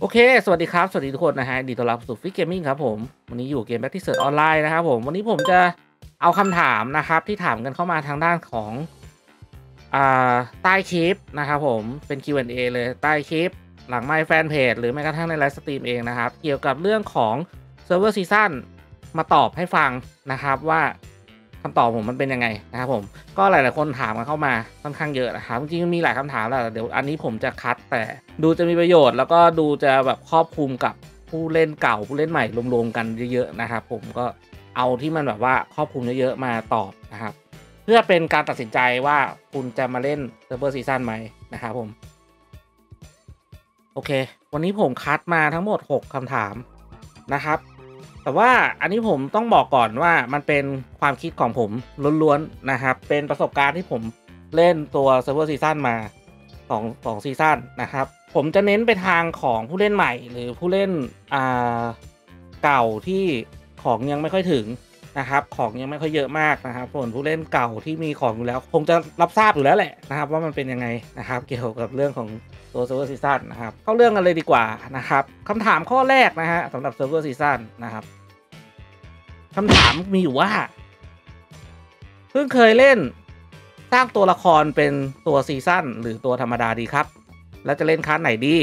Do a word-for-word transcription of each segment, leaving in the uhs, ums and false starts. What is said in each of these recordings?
โอเค สวัสดีครับ สวัสดีทุกคนนะฮะดีต้อนรับสู่ฟิกเกมมิ่งครับผม วันนี้อยู่เกมแบ็กที่เสิร์ชออนไลน์นะครับผม วันนี้ผมจะเอาคำถามนะครับที่ถามกันเข้ามาทางด้านของอ่าใต้คลิปนะครับผมเป็น คิว แอนด์ เอ เลยใต้คลิปหลังไมค์แฟนเพจหรือแม้กระทั่งในไลฟ์สตรีมเองนะครับ เกี่ยวกับเรื่องของเซิร์ฟเวอร์ซีซั่นมาตอบให้ฟังนะครับว่าคำตอบผมมันเป็นยังไงนะครับผมก็หลายๆคนถามกันเข้ามาค่อนข้างเยอะนะครับจริงๆมีหลายคำถามแหละเดี๋ยวอันนี้ผมจะคัดแต่ดูจะมีประโยชน์แล้วก็ดูจะแบบครอบคลุมกับผู้เล่นเก่าผู้เล่นใหม่รวมๆกันเยอะๆนะครับผมก็เอาที่มันแบบว่าครอบคลุมเยอะๆมาตอบนะครับเพื่อเป็นการตัดสินใจว่าคุณจะมาเล่นเซิร์ฟเวอร์ซีซั่นไหมนะครับผมโอเควันนี้ผมคัดมาทั้งหมดหกคำถามนะครับแต่ว่าอันนี้ผมต้องบอกก่อนว่ามันเป็นความคิดของผมล้วนๆนะครับเป็นประสบการณ์ที่ผมเล่นตัวเซิร์ฟเวอร์ซีซั่นมาสองสองซีซั่นนะครับผมจะเน้นไปทางของผู้เล่นใหม่หรือผู้เล่นอ่าเก่าที่ของยังไม่ค่อยถึงนะครับของยังไม่ค่อยเยอะมากนะครับส่วนผู้เล่นเก่าที่มีของอยู่แล้วคงจะรับทราบอยู่แล้วแหละนะครับว่ามันเป็นยังไงนะครับเกี่ยวกับเรื่องของตัวเซิร์ฟเวอร์ซีซั่นนะครับเข้าเรื่องกันเลยดีกว่านะครับคำถามข้อแรกนะฮะสำหรับเซิร์ฟเวอร์ซีซั่นนะครับคำถามมีอยู่ว่าเพิ่งเคยเล่นสร้างตัวละครเป็นตัวซีซั่นหรือตัวธรรมดาดีครับแล้วจะเล่นคลาสไหนดี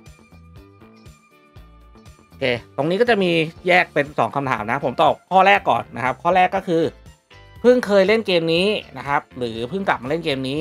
โอเคตรงนี้ก็จะมีแยกเป็นสองคำถามนะผมตอบข้อแรกก่อนนะครับข้อแรกก็คือเพิ่งเคยเล่นเกมนี้นะครับหรือเพิ่งกลับมาเล่นเกมนี้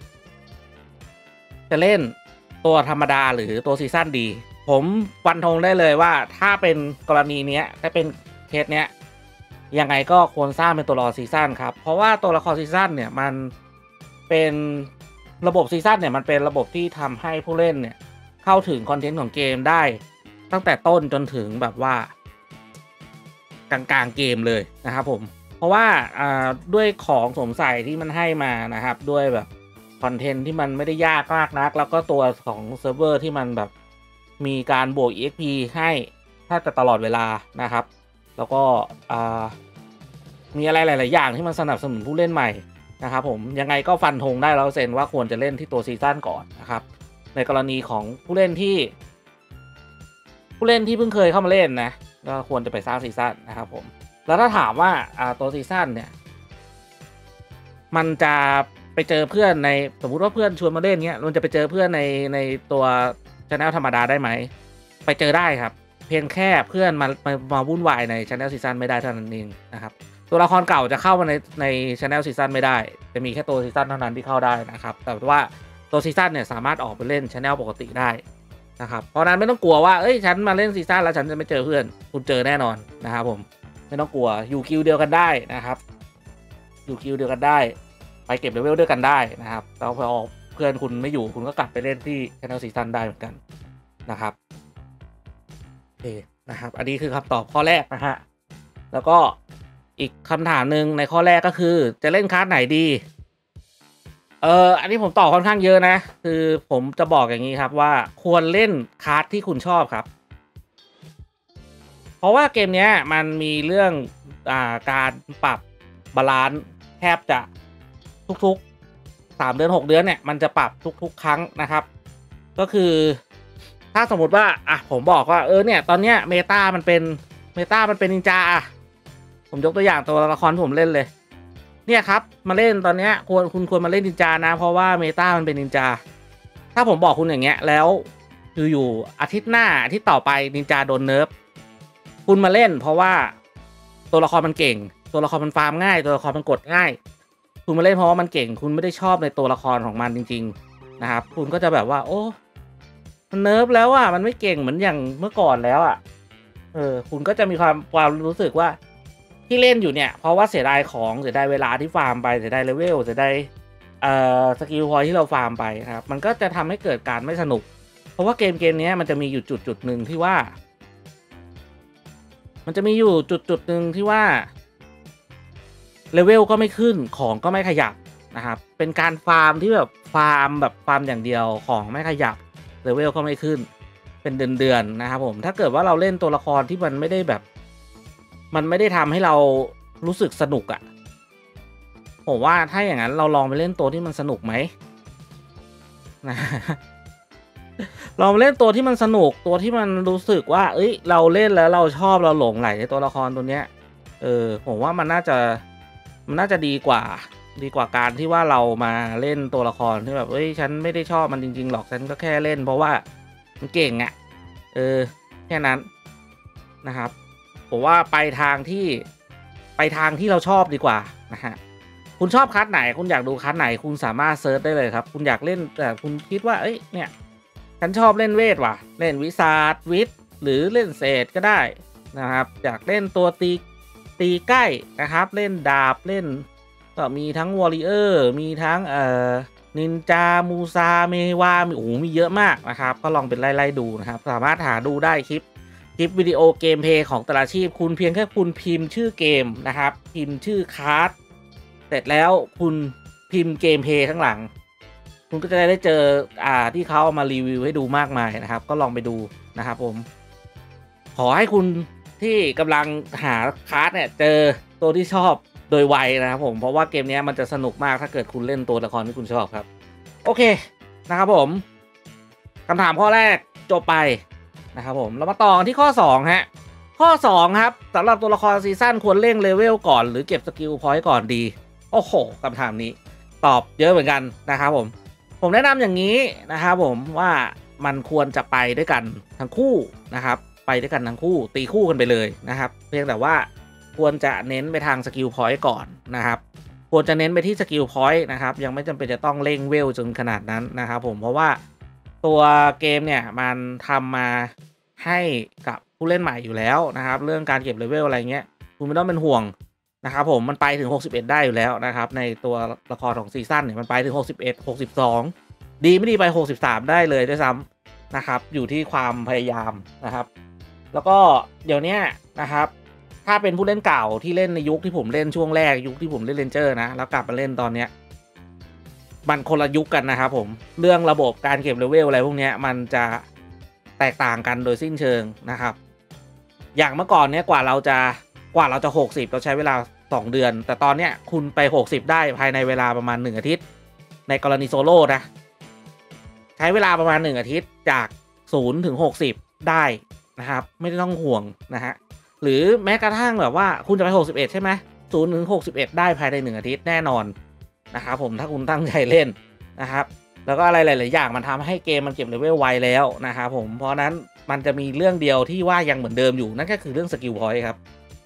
จะเล่นตัวธรรมดาหรือตัวซีซั่นดีผมฟันธงได้เลยว่าถ้าเป็นกรณีนี้ถ้าเป็นเคสเนี้ยยังไงก็ควรสร้างเป็นตัวละครซีซั่นครับเพราะว่าตัวละครซีซั่นเนี่ยมันเป็นระบบซีซั่นเนี่ยมันเป็นระบบที่ทำให้ผู้เล่นเนี่ยเข้าถึงคอนเทนต์ของเกมได้ตั้งแต่ต้นจนถึงแบบว่ากลางๆเกมเลยนะครับผมเพราะว่าด้วยของสวมใส่ที่มันให้มานะครับด้วยแบบคอนเทนต์ที่มันไม่ได้ยากมากนักแล้วก็ตัวของเซิร์ฟเวอร์ที่มันแบบมีการบวก อี เอ็กซ์ พี ให้แทบจะตลอดเวลานะครับแล้วก็มีอะไรหลายๆอย่างที่มันสนับสนุนผู้เล่นใหม่นะครับผมยังไงก็ฟันธงได้แล้วเซนว่าควรจะเล่นที่ตัวซีซั่นก่อนนะครับในกรณีของผู้เล่นที่ผู้เล่นที่เพิ่งเคยเข้ามาเล่นนะก็ควรจะไปสร้างซีซั่นนะครับผมแล้วถ้าถามว่าตัวซีซั่นเนี่ยมันจะไปเจอเพื่อนในสมมุติว่าเพื่อนชวนมาเล่นเงี้ยมันจะไปเจอเพื่อนในในตัวchannel ธรรมดาได้ไหมไปเจอได้ครับเพียงแค่เพื่อนมามามาวุ่นวายใน channel ซีซั่นไม่ได้เท่านั้นเองนะครับตัวละครเก่าจะเข้ามาในใน channel ซีซั่นไม่ได้จะมีแค่ตัวซีซั่นเท่านั้นที่เข้าได้นะครับแต่ว่าตัวซีซั่นเนี่ยสามารถออกไปเล่น channel ปกติได้นะครับเพราะนั้นไม่ต้องกลัวว่าเอ้ยฉันมาเล่นซีซั่นแล้วฉันจะไม่เจอเพื่อนคุณเจอแน่นอนนะครับผมไม่ต้องกลัวอยู่คิวเดียวกันได้นะครับอยู่คิวเดียวกันได้ไปเก็บเลเวลด้วยกันได้นะครับแล้วพอเพื่อนคุณไม่อยู่คุณก็กลับไปเล่นที่ channel ซีซั่นได้เหมือนกันนะครับโอเคนะครับอันนี้คือคำตอบข้อแรกนะฮะแล้วก็อีกคำถามหนึ่งในข้อแรกก็คือจะเล่นคลาสไหนดีเอออันนี้ผมตอบค่อนข้างเยอะนะคือผมจะบอกอย่างนี้ครับว่าควรเล่นคลาสที่คุณชอบครับเพราะว่าเกมนี้มันมีเรื่องอ่าการปรับบาลานซ์แทบจะทุกๆสามเดือนหกเดือนเนี่ยมันจะปรับทุกๆครั้งนะครับก็คือถ้าสมมติว่าอ่ะผมบอกว่าเออเนี่ยตอนเนี้ยเมตามันเป็นเมตามันเป็นนินจาอ่ะผมยกตัวอย่างตัวละครผมเล่นเลยเนี่ยครับมาเล่นตอนเนี้ยควรคุณควรมาเล่นนินจานะเพราะว่าเมตามันเป็นนินจาถ้าผมบอกคุณอย่างเงี้ยแล้วอยู่ๆอาทิตย์หน้าอาทิตย์ต่อไปนินจาโดนเนิร์ฟคุณมาเล่นเพราะว่าตัวละครมันเก่งตัวละครมันฟาร์มง่ายตัวละครมันกดง่ายคุณมาเล่นเพราะว่ามันเก่งคุณไม่ได้ชอบในตัวละครของมันจริงๆนะครับคุณก็จะแบบว่าโอ้มันเนิร์ฟแล้วอ่ะมันไม่เก่งเหมือนอย่างเมื่อก่อนแล้วอ่ะเออคุณก็จะมีความความรู้สึกว่าที่เล่นอยู่เนี่ยเพราะว่าเสียดายของเสียดายเวลาที่ฟาร์มไปเสียดายเลเวลเสียดายเอ่อสกิลพอยที่เราฟาร์มไปครับมันก็จะทำให้เกิดการไม่สนุกเพราะว่าเกมเกมนี้มันจะมีอยู่จุดจุดหนึ่งที่ว่ามันจะมีอยู่จุดจุดหนึ่งที่ว่าเลเวลก็ไม่ขึ้นของก็ไม่ขยับนะครับเป็นการฟาร์มที่แบบฟาร์มแบบฟาร์มอย่างเดียวของไม่ขยับเลเวลก็ไม่ขึ้นเป็นเดือนๆนะครับผมถ้าเกิดว่าเราเล่นตัวละครที่มันไม่ได้แบบมันไม่ได้ทำให้เรารู้สึกสนุกอะ่ะผมว่าถ้าอย่างนั้นเราลองไปเล่นตัวที่มันสนุกไหมนะลองเล่นตัวที่มันสนุกตัวที่มันรู้สึกว่าเอ้ยเราเล่นแล้วเราชอบเราหลงใหลในตัวละครตัวเนี้ยเออผมว่ามันน่าจะมันน่าจะดีกว่าดีกว่าการที่ว่าเรามาเล่นตัวละครที่แบบเอ้ยฉันไม่ได้ชอบมันจริงๆหรอกฉันก็แค่เล่นเพราะว่ามันเก่งอะ่ะเออแค่นั้นนะครับผมว่าไปทางที่ไปทางที่เราชอบดีกว่านะฮะคุณชอบคัสไหนคุณอยากดูคัสไหนคุณสามารถเซิร์ชได้เลยครับคุณอยากเล่นแต่คุณคิดว่าเอ้ยเนี่ยฉันชอบเล่นเวทว่ะเล่นวิสาดวิทหรือเล่นเศษก็ได้นะครับอยากเล่นตัวตีตีใกล้นะครับเล่นดาบเล่นก็มีทั้งวอริเออร์มีทั้งเอ่อนินจามูซาเมวามีโอ้โหมีเยอะมากนะครับก็ลองเป็นไล่ๆดูนะครับสามารถหาดูได้คลิปคลิปวิดีโอเกมเพลย์ของแต่ละอาชีพคุณเพียงแค่คุณพิมพ์ชื่อเกมนะครับพิมพ์ชื่อคาร์ดเสร็จแล้วคุณพิมพ์เกมเพลย์ข้างหลังคุณก็จะได้เจออ่าที่เขาเอามารีวิวให้ดูมากมายนะครับก็ลองไปดูนะครับผมขอให้คุณที่กำลังหาคาร์ดเนี่ยเจอตัวที่ชอบโดยไวนะครับผมเพราะว่าเกมนี้มันจะสนุกมากถ้าเกิดคุณเล่นตัวละครที่คุณชอบครับโอเคนะครับผมคำถามข้อแรกจบไปนะครับผมเรามาต่อที่ข้อสองฮะข้อสองครับสำหรับตัวละครซีซั่นควรเร่งเลเวลก่อนหรือเก็บสกิลพอยต์ก่อนดีโอ้โหคำถามนี้ตอบเยอะเหมือนกันนะครับผมผมแนะนำอย่างนี้นะครับผมว่ามันควรจะไปด้วยกันทั้งคู่นะครับไปด้วยกันทั้งคู่ตีคู่กันไปเลยนะครับเพียงแต่ว่าควรจะเน้นไปทางสกิลพอยต์ก่อนนะครับควรจะเน้นไปที่สกิลพอยต์นะครับยังไม่จำเป็นจะต้องเร่งเวลจนขนาดนั้นนะครับผมเพราะว่าตัวเกมเนี่ยมันทำมาให้กับผู้เล่นใหม่อยู่แล้วนะครับเรื่องการเก็บเลเวลอะไรเงี้ยคุณไม่ต้องเป็นห่วงนะครับผมมันไปถึงหกสิบเอ็ดได้อยู่แล้วนะครับในตัวละครของซีซั่นเนี่ยมันไปถึงหกสิบเอ็ด หกสิบสองดีไม่ดีไปหกสิบสามได้เลยด้วยซ้ำนะครับอยู่ที่ความพยายามนะครับแล้วก็เดี๋ยวนี้นะครับถ้าเป็นผู้เล่นเก่าที่เล่นในยุคที่ผมเล่นช่วงแรกยุคที่ผมเล่นเรนเจอร์นะแล้วกลับมาเล่นตอนเนี้ยมันคนละยุคกันนะครับผมเรื่องระบบการเก็บเลเวลอะไรพวกนี้มันจะแตกต่างกันโดยสิ้นเชิงนะครับอย่างเมื่อก่อนเนี้ยกว่าเราจะกว่าเราจะหกสิบเราใช้เวลาสองเดือนแต่ตอนเนี้ยคุณไปหกสิบได้ภายในเวลาประมาณหนึ่งอาทิตย์ในกรณีโซโล่นะใช้เวลาประมาณหนึ่งอาทิตย์จากศูนย์ถึงหกสิบได้นะครับไม่ต้องห่วงนะฮะหรือแม้กระทั่งแบบว่าคุณจะไปหกสิบเอ็ดใช่ไหมศูนย์ถึงหกสิบเอ็ดได้ภายในหนึ่งอาทิตย์แน่นอนนะครับผมถ้าคุณตั้งใจเล่นนะครับแล้วก็อะไรหลายๆอย่างมันทำให้เกมมันเก็บเลเวลไวแล้วนะครับผมเพราะนั้นมันจะมีเรื่องเดียวที่ว่ายังเหมือนเดิมอยู่นั่นก็คือเรื่องสกิลพอยต์ครับ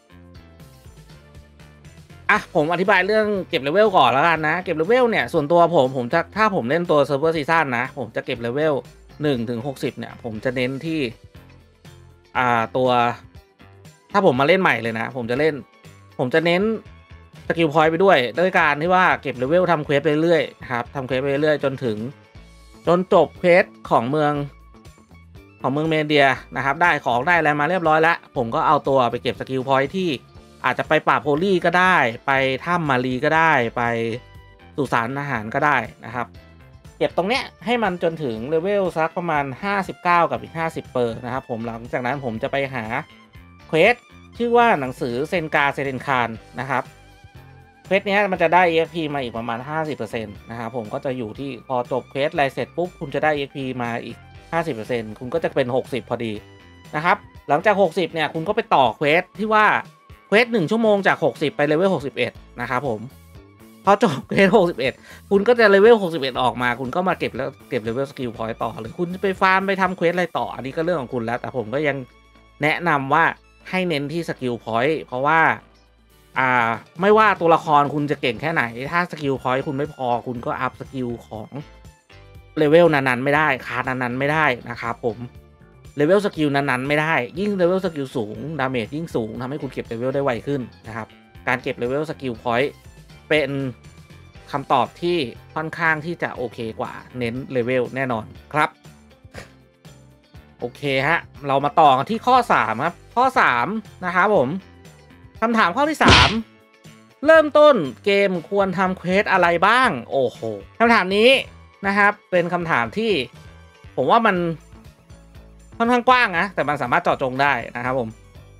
อ่ะผมอธิบายเรื่องเก็บเลเวลก่อนแล้วกันนะเก็บเลเวลเนี่ยส่วนตัวผมผมจะถ้าผมเล่นตัวเซิร์ฟเวอร์ซีซั่นนะผมจะเก็บเลเวลหนึ่งถึงหกสิบเนี่ยผมจะเน้นที่อ่าตัวถ้าผมมาเล่นใหม่เลยนะผมจะเล่นผมจะเน้นสกิลพอยต์ไปด้วยด้วยการที่ว่าเก็บเลเวลทำเควสไปเรื่อยครับทำเควสไปเรื่อยจนถึงจนจบเควสของเมืองของเมืองเมเดียนะครับได้ของได้อะไรมาเรียบร้อยแล้วผมก็เอาตัวไปเก็บสกิลพอยต์ที่อาจจะไปป่าโพลี่ก็ได้ไปถ้ำมารีก็ได้ไปสุสานอาหารก็ได้นะครับเก็บตรงเนี้ยให้มันจนถึงเลเวลสักประมาณห้าสิบเก้ากับอีกห้าสิบเปอร์นะครับผมหลังจากนั้นผมจะไปหาเควสชื่อว่าหนังสือเซนกาเซเรนคานนะครับเควสนี้มันจะได้ อี เอ็กซ์ พี มาอีกประมาณ ห้าสิบเปอร์เซ็นต์ นะครับผมก็จะอยู่ที่พอจบเควสอะไรเสร็จปุ๊บคุณจะได้ อี เอ็กซ์ พี มาอีก ห้าสิบเปอร์เซ็นต์ คุณก็จะเป็นหกสิบพอดีนะครับหลังจากหกสิบเนี่ยคุณก็ไปต่อเควสที่ว่าเควสหนึ่งชั่วโมงจากหกสิบไปเลเวลหกสิบเอ็ดนะครับผมพอจบเควสหกสิบเอ็ดคุณก็จะเลเวลหกสิบเอ็ดออกมาคุณก็มาเก็บแล้วเก็บเลเวลสกิลพอยต์ต่อหรือคุณจะไปฟาร์มไปทำเควสอะไรต่ออันนี้ก็เรื่องของคุณแล้วแต่ผมก็ยังแนะนำว่าให้เน้นที่สกิลพอยต์เพราะว่าอ่าไม่ว่าตัวละครคุณจะเก่งแค่ไหนถ้าสกิลพอยต์คุณไม่พอคุณก็อัพสกิลของเลเวลนั้นๆไม่ได้คาร์นั้นๆไม่ได้นะครับผมเลเวลสกิลนั้นๆไม่ได้ยิ่งเลเวลสกิลสูงดาเมจยิ่งสูงทำให้คุณเก็บเลเวลได้ไวขึ้นนะครับการเก็บเลเวลสกิลพอยต์เป็นคำตอบที่ค่อนข้างที่จะโอเคกว่าเน้นเลเวลแน่นอนครับโอเคฮะเรามาต่อกันที่ข้อสามครับข้อสามนะครับผมคำถามข้อที่สามเริ่มต้นเกมควรทำเควสอะไรบ้างโอ้โหคำถามนี้นะครับเป็นคำถามที่ผมว่ามันค่อนข้างกว้างนะแต่มันสามารถเจาะจงได้นะครับผม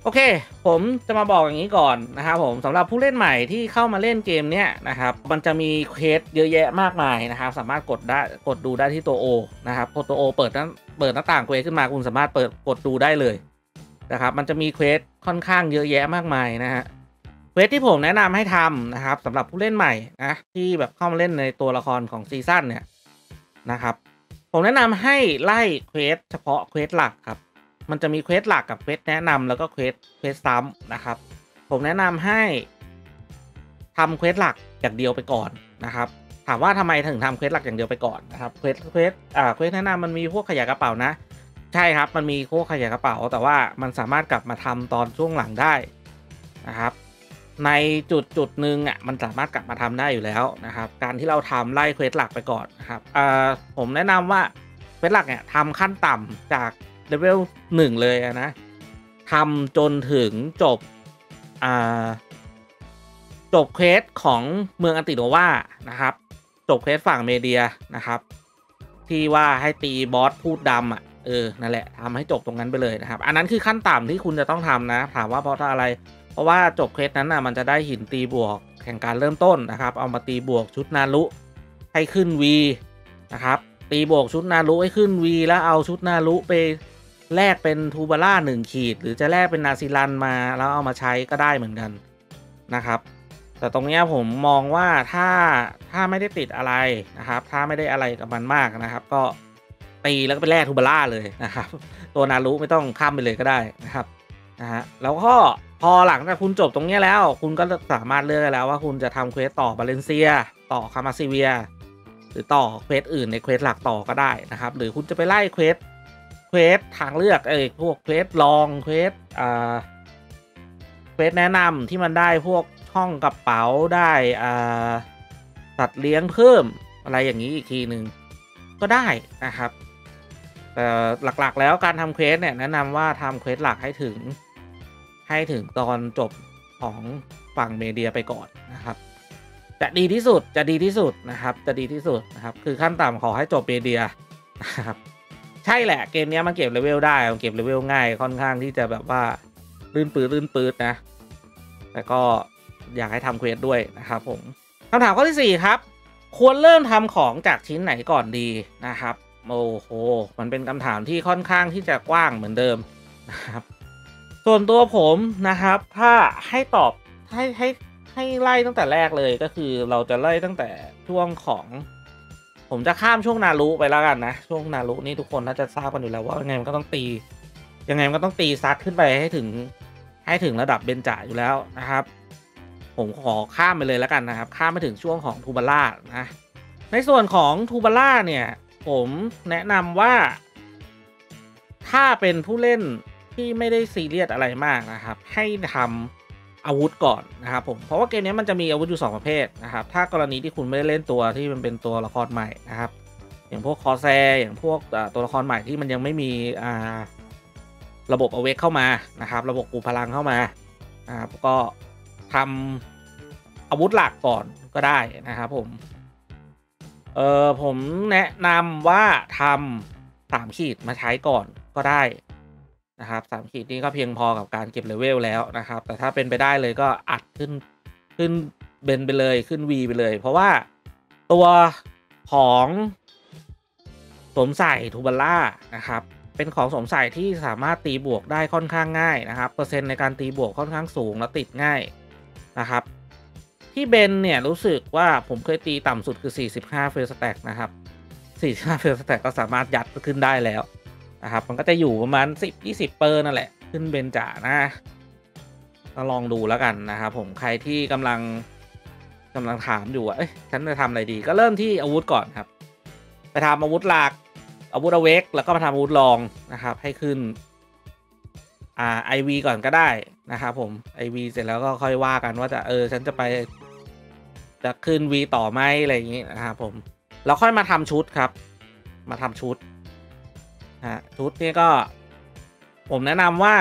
โอเคผมจะมาบอกอย่างนี้ก่อนนะครับผมสำหรับผู้เล่นใหม่ที่เข้ามาเล่นเกมเนี้ยนะครับมันจะมีเควสเยอะแยะมากมายนะครับสามารถกดได้กดดูได้ที่ตัว O นะครับพอตัว O เปิดหน้าเปิดหน้าต่างเควสขึ้นมาคุณสามารถเปิดกดดูได้เลยนะครับมันจะมีเควสค่อนข้างเยอะแยะมากมายนะฮะเควสที่ผมแนะนำให้ทำนะครับสำหรับผู้เล่นใหม่นะที่แบบเข้ามาเล่นในตัวละครของซีซั่นเนี่ยนะครับผมแนะนำให้ไล่เควสเฉพาะเควสหลักครับมันจะมีเควสหลักกับเควสแนะนำแล้วก็เควสเควสซ้ำนะครับผมแนะนำให้ทำเควสหลักอย่างเดียวไปก่อนนะครับถามว่าทำไมถึงทำเควสหลักอย่างเดียวไปก่อนนะครับเควสเควสอ่าเควสแนะนำมันมีพวกขยายกระเป๋านะใช่ครับมันมีพวกขยายกระเป๋าแต่ว่ามันสามารถกลับมาทำตอนช่วงหลังได้นะครับในจุดจุดหนึ่งอ่ะมันสามารถกลับมาทำได้อยู่แล้วนะครับการที่เราทำไล่เควสหลักไปก่อนนะครับอ่าผมแนะนำว่าเควสหลักเนี่ยทำขั้นต่ำจากเลเวลหนึ่งเลยนะทำจนถึงจบอ่าจบเควสของเมืองอันติโนวานะครับจบเควสฝั่งเมเดียนะครับที่ว่าให้ตีบอสพูดดำอ่ะเออนั่นแหละทำให้จบตรงนั้นไปเลยนะครับอันนั้นคือขั้นต่ำที่คุณจะต้องทำนะถามว่าเพราะอะไรเพราะว่าจบเควสนั้นน่ะมันจะได้หินตีบวกแข่งการเริ่มต้นนะครับเอามาตีบวกชุดนารุให้ขึ้น V นะครับตีบวกชุดนารุให้ขึ้น V แล้วเอาชุดนารุไปแลกเป็นทูบาร่าหนึ่งขีดหรือจะแลกเป็นนาซิลันมาแล้วเอามาใช้ก็ได้เหมือนกันนะครับแต่ตรงนี้ผมมองว่าถ้าถ้าไม่ได้ติดอะไรนะครับถ้าไม่ได้อะไรกับมันมากนะครับก็ตีแล้วก็ไปแลกทูบาร่าเลยนะครับตัวนารุไม่ต้องข้ามไปเลยก็ได้นะครับนะฮะแล้วก็พอหลังจากคุณจบตรงนี้แล้วคุณก็สามารถเลือกได้แล้วว่าคุณจะทำเควสต่อบาเลนเซียต่อคามาซิเวียหรือต่อเควสอื่นในเควสหลักต่อก็ได้นะครับหรือคุณจะไปไล่เควสเควสทางเลือกเอ้ยพวกเควสลองเควสอ่าเควสแนะนำที่มันได้พวกช่องกระเป๋าได้อ่าสัตว์เลี้ยงเพิ่มอะไรอย่างนี้อีกทีหนึ่งก็ได้นะครับแต่หลักๆแล้วการทำเควสเนี่ยแนะนำว่าทำเควสหลักให้ถึงให้ถึงตอนจบของฝั่งเมเดียไปก่อนนะครับจะดีที่สุดจะดีที่สุดนะครับจะดีที่สุดนะครับคือขั้นต่ำขอให้จบเมเดียนะครับใช่แหละเกมนี้มันเก็บเลเวลได้มันเก็บเลเวลง่ายค่อนข้างที่จะแบบว่าลื่นปื้ดลื่นปื้ดนะแต่ก็อยากให้ทำเควสด้วยนะครับผมคำถามข้อที่สี่ครับควรเริ่มทำของจากชิ้นไหนก่อนดีนะครับโอ้โหมันเป็นคำถามที่ค่อนข้างที่จะกว้างเหมือนเดิมนะครับส่วนตัวผมนะครับถ้าให้ตอบให้ให้ให้ไล่ตั้งแต่แรกเลยก็คือเราจะไล่ตั้งแต่ช่วงของผมจะข้ามช่วงนารุไปแล้วกันนะช่วงนารุนี่ทุกคนน่าจะทราบกันอยู่แล้วว่ายังไงมันก็ต้องตียังไงมันก็ต้องตีซัดขึ้นไปให้ถึงให้ถึงระดับเบนจาอยู่แล้วนะครับผมขอข้ามไปเลยแล้วกันนะครับข้ามไปถึงช่วงของทูบาร่านะในส่วนของทูบาร่าเนี่ยผมแนะนำว่าถ้าเป็นผู้เล่นที่ไม่ได้ซีเรียสอะไรมากนะครับให้ทำอาวุธก่อนนะครับผมเพราะว่าเกมนี้มันจะมีอาวุธอยู่สองประเภทนะครับถ้ากรณีที่คุณไม่ได้เล่นตัวที่มันเป็นตัวละครใหม่นะครับอย่างพวกคอแซอย่างพวกตัวละครใหม่ที่มันยังไม่มีอ่าระบบอเวกเข้ามานะครับระบบปูพลังเข้ามานะครับก็ทำอาวุธหลักก่อนก็ได้นะครับผมเออผมแนะนำว่าทำสามขีดมาใช้ก่อนก็ได้นะครับสามขีดนี้ก็เพียงพอกับการเก็บเลเวลแล้วนะครับแต่ถ้าเป็นไปได้เลยก็อัดขึ้นขึ้นเบนไปเลยขึ้น V ไปเลยเพราะว่าตัวของสวมใส่ทูบาร่านะครับเป็นของสวมใส่ที่สามารถตีบวกได้ค่อนข้างง่ายนะครับเปอร์เซ็นต์ในการตีบวกค่อนข้างสูงและติดง่ายนะครับที่เบนเนี่ยรู้สึกว่าผมเคยตีต่ำสุดคือสี่สิบห้าเฟลสแต็กนะครับสี่สิบห้าเฟลสแต็กก็สามารถยัดขึ้นได้แล้วนะครับมันก็จะอยู่ประมาณสิบ ยี่สิบเปอร์นั่นแหละขึ้นเบนจ่านะก็ลองดูแล้วกันนะครับผมใครที่กำลังกำลังถามอยู่ว่าเอ้ยฉันจะทำอะไรดีก็เริ่มที่อาวุธก่อนครับไปทำอาวุธหลักอาวุธอเวกแล้วก็มาทำอาวุธรองนะครับให้ขึ้นอ่า ไอ วี ก่อนก็ได้นะครับผม ไอ วี เสร็จแล้วก็ค่อยว่ากันว่าจะเออฉันจะไปจะขึ้น V ต่อไหมอะไรอย่างนี้นะครับผมแล้วค่อยมาทำชุดครับมาทำชุดฮะชุดนี้ก็ผมแนะนำว่า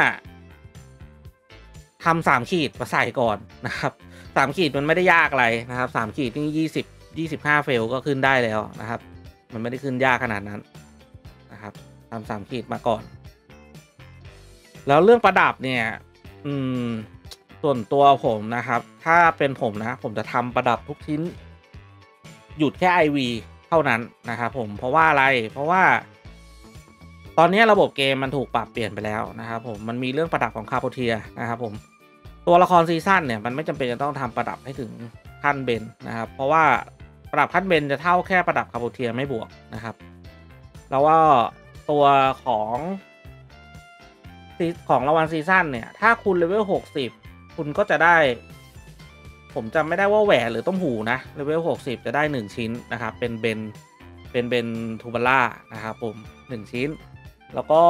ทำสามขีดมาใส่ก่อนนะครับสามขีดมันไม่ได้ยากอะไรนะครับสามขีดนี่ยี่สิบ ยี่สิบห้าเฟลก็ขึ้นได้แล้วนะครับมันไม่ได้ขึ้นยากขนาดนั้นนะครับทำสามขีดมาก่อนแล้วเรื่องประดับเนี่ยผอืมส่วนตัวผมนะครับถ้าเป็นผมนะผมจะทำประดับทุกชิ้นหยุดแค่ ไอ วี เท่านั้นนะครับผมเพราะว่าอะไรเพราะว่าตอนนี้ระบบเกมมันถูกปรับเปลี่ยนไปแล้วนะครับผมมันมีเรื่องประดับของคาโพเทียนะครับผมตัวละครซีซั่นเนี่ยมันไม่จำเป็นจะต้องทำประดับให้ถึงขั้นเบนนะครับเพราะว่าประดับขั้นเบนจะเท่าแค่ประดับคาโพเทียไม่บวกนะครับแล้วว่าตัวของของรางวัลซีซั่นเนี่ยถ้าคุณเลเวลหกสิบคุณก็จะได้ผมจำไม่ได้ว่าแหวนหรือต้มหูนะเลเวลหกสิบจะได้หนึ่งชิ้นนะครับเป็นเบนเป็นเบนทูบาร่านะครับผมหนึ่งชิ้นแล้วก็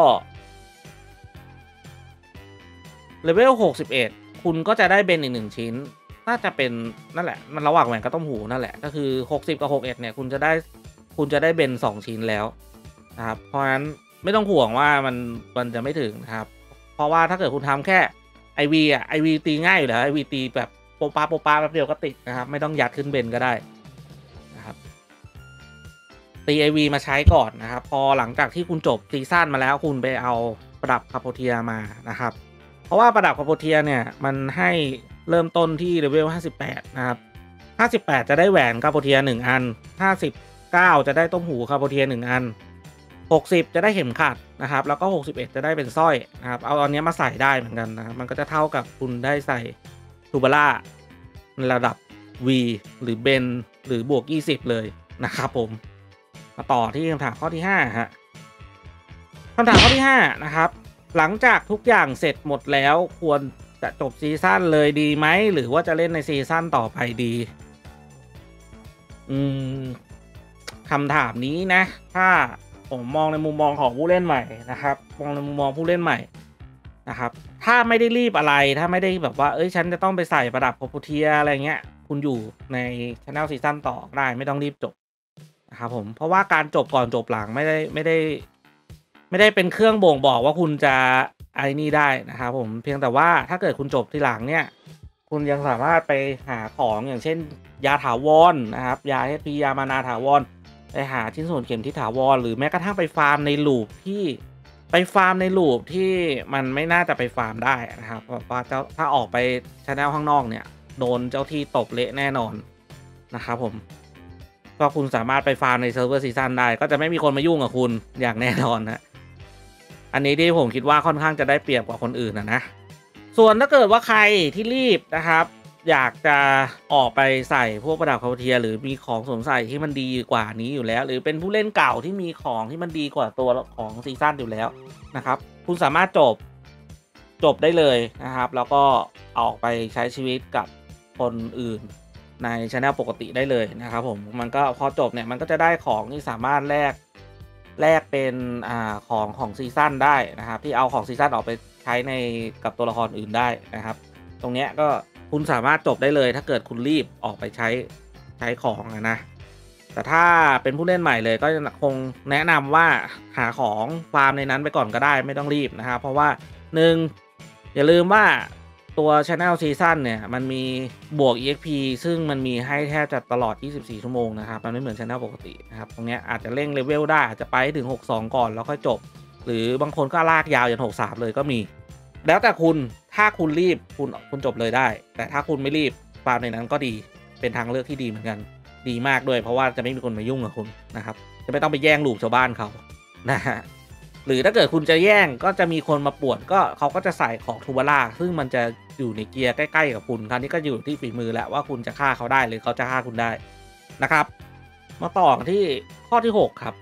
เลเวลหกสิบเอ็ดคุณก็จะได้เบนอีกหนึ่งชิ้นน่าจะเป็นนั่นแหละมันระหว่างแหวนกับต้มหูนั่นแหละก็คือหกสิบกับหกสิบเอ็ดเนี่ยคุณจะได้คุณจะได้เบนสองชิ้นแล้วนะครับเพราะฉะนั้นไม่ต้องห่วงว่ามันมันจะไม่ถึงนะครับเพราะว่าถ้าเกิดคุณทำแค่ ไอ วี อ่ะ ไอ วี ตีง่ายอยู่แล้ว ไอ วี ตีแบบโปปาโปปาแป๊บเดียวก็ติดนะครับไม่ต้องยัดขึ้นเบนก็ได้นะครับตี ไอ วี มาใช้ก่อนนะครับพอหลังจากที่คุณจบซีซั่นมาแล้วคุณไปเอาประดับคาโพเทียมานะครับเพราะว่าประดับคาโพเทียเนี่ยมันให้เริ่มต้นที่เลเวลห้าสิบแปดนะครับห้าสิบแปดจะได้แหวนคาโพเทียหนึ่งอันห้าสิบเก้าจะได้ต้มหูคาโพเทียหนึ่งอันหกสิบจะได้เข็มขัดนะครับแล้วก็หกสิบเอ็ดจะได้เป็นสร้อยนะครับเอาอันนี้มาใส่ได้เหมือนกันนะครับมันก็จะเท่ากับคุณได้ใส่ทูบาร่าระดับ V หรือเบนหรือบวกยี่สิบเลยนะครับผมมาต่อที่คำถามข้อที่ห้าฮะคำถามข้อที่ห้านะครับหลังจากทุกอย่างเสร็จหมดแล้วควรจะจบซีซั่นเลยดีไหมหรือว่าจะเล่นในซีซั่นต่อไปดีอืมคำถามนี้นะถ้าผมมองในมุมมองของผู้เล่นใหม่นะครับมองในมุมมองผู้เล่นใหม่นะครับถ้าไม่ได้รีบอะไรถ้าไม่ได้แบบว่าเอ้ยฉันจะต้องไปใส่ประดับคาโพเทียอะไรเงี้ยคุณอยู่ใน Channel ซีซั่นต่อได้ไม่ต้องรีบจบนะครับผมเพราะว่าการจบก่อนจบหลังไม่ได้ไม่ได้ไม่ได้เป็นเครื่องบ่งบอกว่าคุณจะไอ้นี่ได้นะครับผมเพียงแต่ว่าถ้าเกิดคุณจบทีหลังเนี่ยคุณยังสามารถไปหาของอย่างเช่นยาถาวรนะครับยา เอช พี ยามานาถาวรไปหาชิ้นส่วนเข็มที่ถาวรหรือแม้กระทั่งไปฟาร์มในลูปที่ไปฟาร์มในลูปที่มันไม่น่าจะไปฟาร์มได้นะครับเพราะว่าเจ้าถ้าออกไปชาแนลข้างนอกเนี่ยโดนเจ้าที่ตบเละแน่นอนนะครับผมก็คุณสามารถไปฟาร์มในเซิร์ฟเวอร์ซีซั่นได้ก็จะไม่มีคนมายุ่งกับคุณอย่างแน่นอนนะอันนี้ที่ผมคิดว่าค่อนข้างจะได้เปรียบกว่าคนอื่นนะนะส่วนถ้าเกิดว่าใครที่รีบนะครับอยากจะออกไปใส่พวกประดับคาโพเทียหรือมีของสวมใส่ที่มันดีกว่านี้อยู่แล้วหรือเป็นผู้เล่นเก่าที่มีของที่มันดีกว่าตัวของซีซั่นอยู่แล้วนะครับคุณสามารถจบจบได้เลยนะครับแล้วก็ออกไปใช้ชีวิตกับคนอื่นในช anel ปกติได้เลยนะครับผมมันก็พอจบเนี่ยมันก็จะได้ของที่สามารถแลกแลกเป็นอ่าของของซีซั่นได้นะครับที่เอาของซีซั่นออกไปใช้ในกับตัวละครอื่นได้นะครับตรงเนี้ยก็คุณสามารถจบได้เลยถ้าเกิดคุณรีบออกไปใช้ใช้ของนะแต่ถ้าเป็นผู้เล่นใหม่เลยก็คงแนะนำว่าหาของฟาร์มในนั้นไปก่อนก็ได้ไม่ต้องรีบนะครับเพราะว่าหนึ่งอย่าลืมว่าตัว Channel Season เนี่ยมันมีบวก อี เอ็กซ์ พี ซึ่งมันมีให้แทบจะตลอดยี่สิบสี่ชั่วโมงนะครับมันไม่เหมือน Channel ปกตินะครับตรงนี้อาจจะเร่งเลเวลได้อาจจะไปถึงหกสิบสองก่อนแล้วค่อยจบหรือบางคนก็ลากยาวจนหกสิบสามเลยก็มีแล้วแต่คุณถ้าคุณรีบคุณคุณจบเลยได้แต่ถ้าคุณไม่รีบฟาร์มในนั้นก็ดีเป็นทางเลือกที่ดีเหมือนกันดีมากด้วยเพราะว่าจะไม่มีคนมายุ่งกับคุณนะครับจะไม่ต้องไปแย่งลูกชาวบ้านเขานะฮะหรือถ้าเกิดคุณจะแย่งก็จะมีคนมาป่วนก็เขาก็จะใส่ของทูบาร่าซึ่งมันจะอยู่ในเกียร์ใกล้ๆกับคุณคราวนี้ก็อยู่ที่ฝีมือแหละว่าคุณจะฆ่าเขาได้หรือเขาจะฆ่าคุณได้นะครับมาต่อที่ข้อที่หกครับ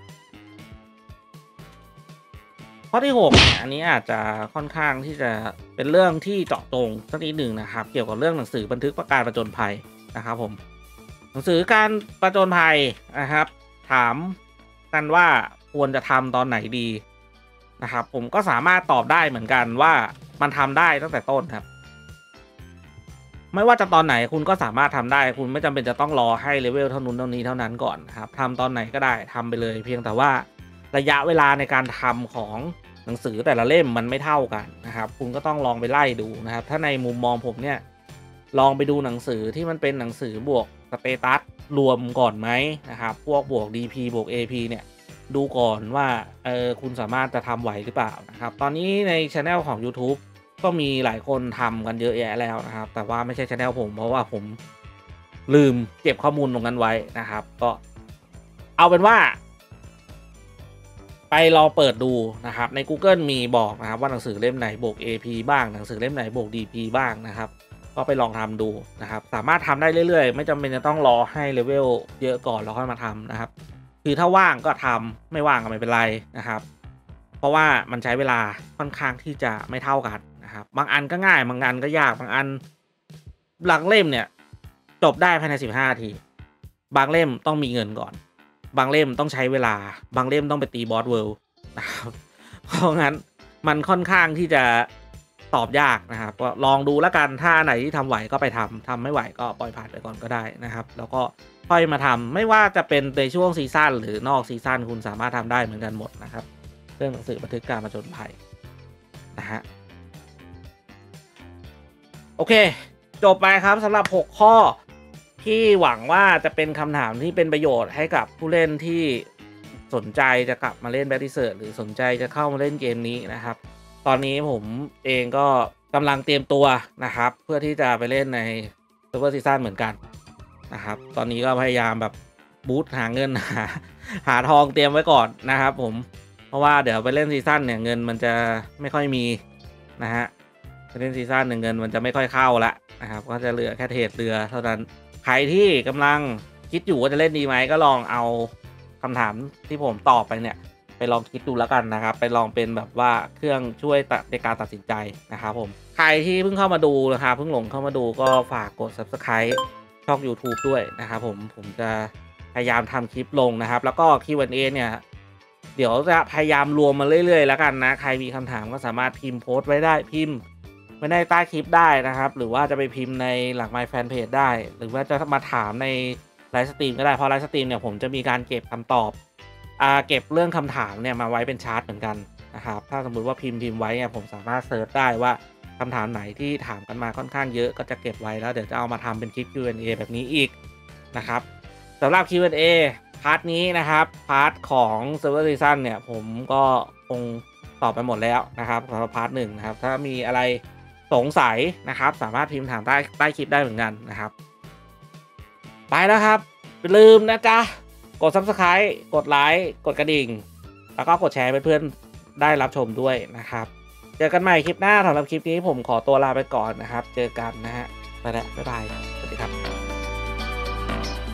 ข้อที่หกอันนี้อาจจะค่อนข้างที่จะเป็นเรื่องที่เจาะจงสักนิดหนึ่งนะครับเกี่ยวกับเรื่องหนังสือบันทึกประการประจนภัยนะครับผมหนังสือการประจนภัยนะครับถามกันว่าควรจะทำตอนไหนดีนะครับผมก็สามารถตอบได้เหมือนกันว่ามันทำได้ตั้งแต่ต้นครับไม่ว่าจะตอนไหนคุณก็สามารถทำได้คุณไม่จำเป็นจะต้องรอให้เลเวลเท่านู้นเท่านี้เท่านั้นก่อนนะครับทำตอนไหนก็ได้ทำไปเลยเพียงแต่ว่าระยะเวลาในการทำของหนังสือแต่ละเล่มมันไม่เท่ากันนะครับคุณก็ต้องลองไปไล่ดูนะครับถ้าในมุมมองผมเนี่ยลองไปดูหนังสือที่มันเป็นหนังสือบวกสเตตัสรวมก่อนไหมนะครับพวกบวก ดี พี บวก เอ พี เนี่ยดูก่อนว่าเออคุณสามารถจะทำไหวหรือเปล่านะครับตอนนี้ใน channel ของ YouTube ก็มีหลายคนทำกันเยอะแยะแล้วนะครับแต่ว่าไม่ใช่ channel ผมเพราะว่าผมลืมเก็บข้อมูลตรงนั้นไว้นะครับก็เอาเป็นว่าไปลองเปิดดูนะครับใน Google มีบอกนะครับว่าหนังสือเล่มไหนบวก เอ พี บ้างหนังสือเล่มไหนบวก ดี พี บ้างนะครับก็ไปลองทำดูนะครับสามารถทำได้เรื่อยๆไม่จำเป็นจะต้องรอให้เลเวลเยอะก่อนแล้วค่อยมาทำนะครับคือถ้าว่างก็ทำไม่ว่างก็ไม่เป็นไรนะครับเพราะว่ามันใช้เวลาค่อนข้างที่จะไม่เท่ากันนะครับบางอันก็ง่ายบางอันก็ยากบางอันหลังเล่มเนี่ยจบได้ภายในสิบห้านาทีบางเล่มต้องมีเงินก่อนบางเล่มต้องใช้เวลาบางเล่มต้องไปตีบอสเวิลด์นะครับเพราะงั้นมันค่อนข้างที่จะตอบยากนะครับก็ลองดูแล้วกันถ้าไหนที่ทำไหวก็ไปทำทำไม่ไหวก็ปล่อยผ่านไปก่อนก็ได้นะครับแล้วก็ค่อยมาทำไม่ว่าจะเป็นในช่วงซีซั่นหรือนอกซีซั่นคุณสามารถทำได้เหมือนกันหมดนะครับเรื่องหนังสือบันทึกการผจญภัยนะฮะโอเคจบไปครับสำหรับหกข้อที่หวังว่าจะเป็นคำถามที่เป็นประโยชน์ให้กับผู้เล่นที่สนใจจะกลับมาเล่น Bad Desert หรือสนใจจะเข้ามาเล่นเกมนี้นะครับตอนนี้ผมเองก็กำลังเตรียมตัวนะครับเพื่อที่จะไปเล่นใน Silver Season เหมือนกันนะครับตอนนี้ก็พยายามแบบบูทหาเงินหาหาทองเตรียมไว้ก่อนนะครับผมเพราะว่าเดี๋ยวไปเล่นซีซั่นเนี่ยเงินมันจะไม่ค่อยมีนะฮะไปเล่นซีซั่นหนึ่งเงินมันจะไม่ค่อยเข้าละนะครับก็จะเหลือแค่เทรดเรือเท่านั้นใครที่กำลังคิดอยู่ว่าจะเล่นดีไหมก็ลองเอาคำถามที่ผมตอบไปเนี่ยไปลองคิดดูแล้วกันนะครับไปลองเป็นแบบว่าเครื่องช่วยในการตัดสินใจนะครับผมใครที่เพิ่งเข้ามาดูนะครับเพิ่งหลงเข้ามาดูก็ฝากกด ซับสไครบ์ ช่อง ยูทูบ ด้วยนะครับผมผมจะพยายามทำคลิปลงนะครับแล้วก็ คิว แอนด์ เอ เนี่ยเดี๋ยวจะพยายามรวมมาเรื่อยๆแล้วกันนะใครมีคำถามก็สามารถพิมพ์โพสต์ไว้ได้พิมพ์ไว้ในใต้คลิปได้นะครับหรือว่าจะไปพิมพ์ในหลัง My Fan Page ได้หรือว่าจะมาถามในไลฟ์สตรีมก็ได้เพราะไลฟ์สตรีมเนี่ยผมจะมีการเก็บคำตอบอ่าเก็บเรื่องคำถามเนี่ยมาไว้เป็นชาร์ตเหมือนกันนะครับถ้าสมมุติว่าพิมพ์พิมพ์ไว้เนี่ยผมสามารถเซิร์ชได้ว่าคำถามไหนที่ถามกันมาค่อนข้างเยอะก็จะเก็บไว้แล้วเดี๋ยวจะเอามาทำเป็นคลิป คิว แอนด์ เอ แบบนี้อีกนะครับสำหรับ คิว แอนด์ เอ พาร์ทนี้นะครับพาร์ทของ Silver Season เนี่ยผมก็คงตอบไปหมดแล้วนะครับสำหรับพาร์ทหนึ่งนะครับถ้ามีอะไรสงสัยนะครับสามารถพิมพ์ถามใต้ใต้คลิปได้เหมือนกันนะครับไปแล้วครับอย่าลืมนะจ๊ะกด ซับสไครบ์ กดไลค์กดกระดิ่งแล้วก็กดแชร์ให้เพื่อนๆได้รับชมด้วยนะครับเจอกันใหม่คลิปหน้าสำหรับคลิปนี้ผมขอตัวลาไปก่อนนะครับเจอกันนะฮะไปแล้วบ๊ายบายสวัสดีครับ